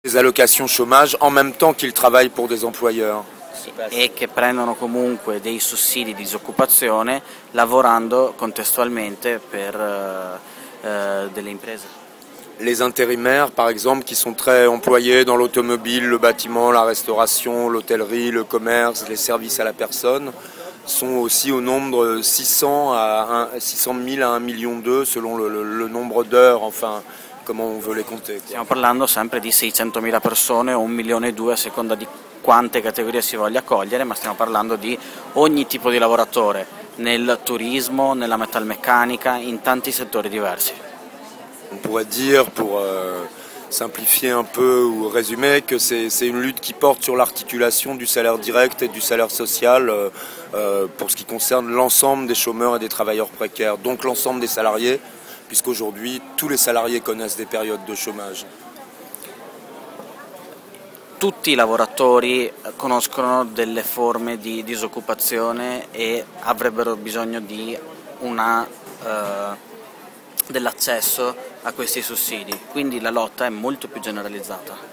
Des allocations chômage en même temps qu'ils travaillent pour des employeurs. E che prendono comunque dei sussidi di disoccupazione lavorando contestualmente per delle imprese. Les intérimaires, par exemple, qui sont très employés dans l'automobile, le bâtiment, la restauration, l'hôtellerie, le commerce, les services à la personne, sont aussi au nombre de 600 000 à 1,2 million selon le nombre d'heures, enfin, comment on veut les compter. Stiamo parlando sempre di 600.000 persone o 1,2 milioni a seconda di quante categorie si voglia cogliere, ma stiamo parlando di ogni tipo di lavoratore, nel turismo, nella metalmeccanica, in tanti settori diversi. On pourrait dire, pour simplifier un peu ou résumer, que c'est une lutte qui porte sur l'articulation du salaire direct et du salaire social pour ce qui concerne l'ensemble des chômeurs et des travailleurs précaires, donc l'ensemble des salariés, puisqu'aujourd'hui tous les salariés connaissent des périodes de chômage. Tutti i lavoratori conoscono delle forme di disoccupazione e avrebbero bisogno di dell'accesso a questi sussidi, quindi la lotta è molto più generalizzata.